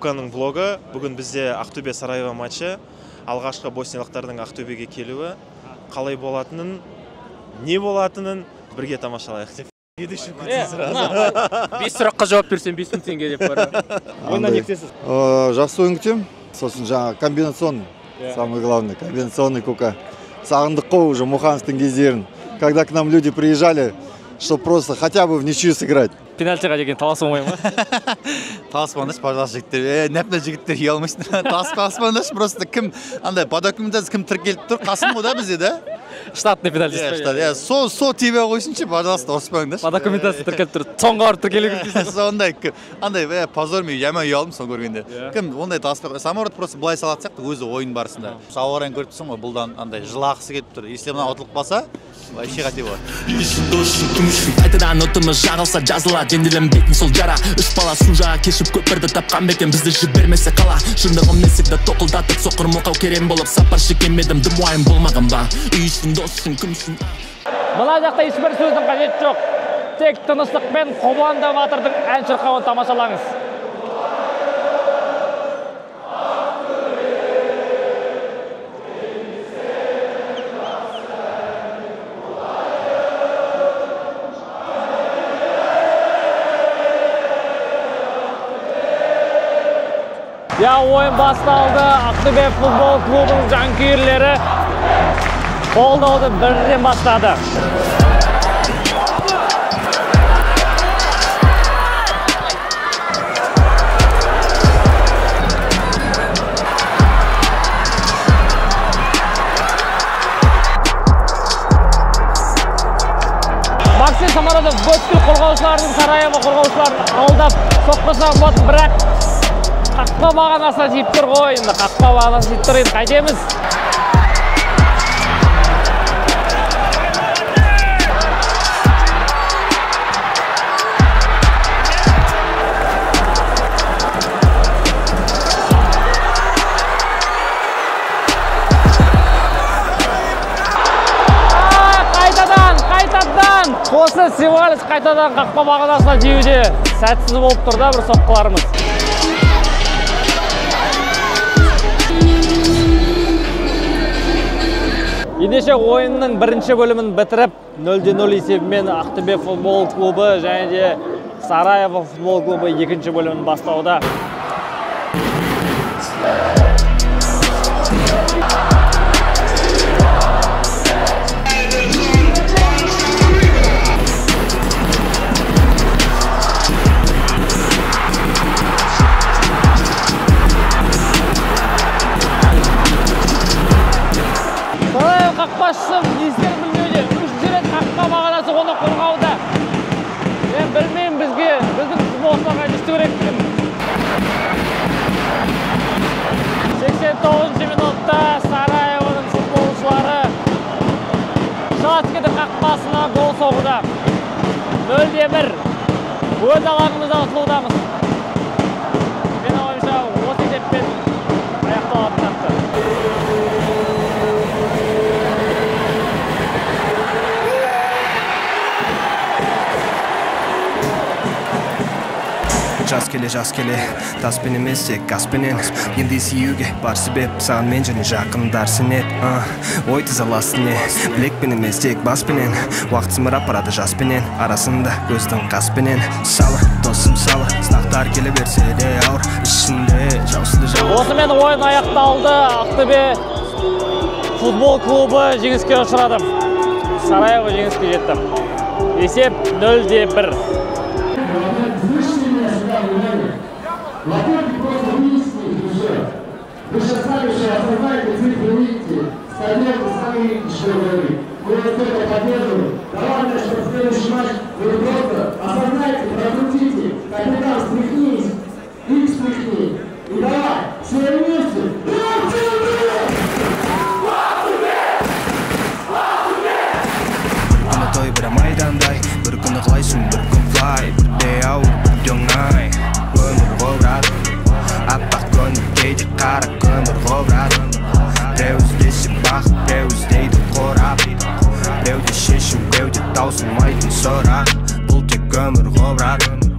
Куканың блогы. Бүгін бізде Ақтөбе Сараево матчы. Алғашқы босниялықтардың Ақтөбеге келуі. Қалай болатынын, не болатынын бірге тамашалайық деп. 5 сұраққа жауап берсем 5000 теңге деп бар. Ойыннан не күтесіз? Жақсы ойын күтем. Сосын жаңа комбинационный, самый главный, комбинационный Кука. Сағындық қой уже Мухановтың кездерін. Когда к нам люди приезжали, чтобы просто хотя бы в ничью сыграть. Пенальтиға деген таласым ойын ма? Таласпаңдаршы, пожалуйста, жігіттер. Нәпіні жігіттер ұялмайсыңдар. Таласпаңдаршы, просто кім, андай, по документации кім тіркеліп тұр, Қасым ғой да бізде, да? Штатный пенальти. Со тебе қойсыншы, пожалуйста, ұрыспаңдаршы. По документации тіркеліп тұр. Соңға барып тіркелу керек. Сондай, андай, позор мен яма ұялдым сон көргенде. Кім, ондай таласпақ. Самород просто былай салат сияқты өзі ойын барысында. Ауарайын көріп тұрсың ғой, бұлдан андай жылақысы кетіп тұр. Если мына ұтылып қалса, вообще қате болады. Қайтадан ұтымыз жағылса жазылады, енділім бетін сол жара. Үш бала су жаға кешіп көпірді тапқан бекен, бізді жібермесе қала. Шындығым несікді тоқылдатып соқыр мұқау керем болып, сапар шекемедім, дым уайым болмағым ба. Үйсің, досың, кімсің? Мына жақта ешбір сөздің қажеті жоқ. Тек тыныштықпен Қобыланды батырдың ән шырқауын тамашалаңыз. Ойын басталды. Ақтөбе футбол клубының жанкүйерлері қолдауды бірден бастады. Максим Самародов Бөткіл қорғаушылардың Сараево қорғаушыларын алдап соққысан бот, бірақ қақпа бағанасына тиіп тұр ғой. Енді қақпа бағанасына тиіп тұр, енді қайтеміз. Қайтадан! Осы Севалис қайтадан қақпа бағанасына тиюде сәтсіз болып тұр да бір соққыларымыз. Ендеше ойынның бірінші бөлімін бітіріп, 0-0 есебімен Ақтөбе футбол клубы және де Сараево футбол клубы екінші бөлімін бастауда. Қақпашысы естер білмеуде, 3 рет қақпа бағанасы оны қорғауда. Мен білмеймін біздің футболшыларға не істеу керектігін. 89 минутта Сараевоның футболшылары Шацкидің қақпасына гол соғуда. 0-1 өз алаңымызда ұтылудамыз. Мен ойымша осы есеппен аяқталатын тапты. Жас келе, таспен емес тек гаспенен. Енді сүйуге бар себеп, саған мен және жақындар сенет. Ой тазаласын білекпен емес тек баспенен. Уақыт сымырап барады жаспенен, арасында көздің қаспенен. Салы, досым салы, сынақтар келе берсе де ауыр, ішінде жаусызды жау. Осымен ойын аяқталды. Ақтөбе футбол клубы жеңіске ұшырады. Сараево жеңіске жетті. Есеп 0-1. Во-первых, просто выяснить уже. Вы сейчас сами же осознаете цифры выйти. Стадионы сами что говорит. Мы вас только поддерживаем. Главное, что в следующий матч вы просто осознаете, прокрутите. Капитан, встряхнись. Их встряхни. И давай, все вместе. Ана той бір майдандай, бір күні құлайсың, бір күн флай, бірде ау, бірде оңай. Көмір қобырады, аппақ көңіл кейде қара көмір қобырады. Біреу іздесе бақыт, біреу іздейді қорап. Біреуде шешу, біреуде таусылмайтын сұрақ. Бұл тек көмір қобырады.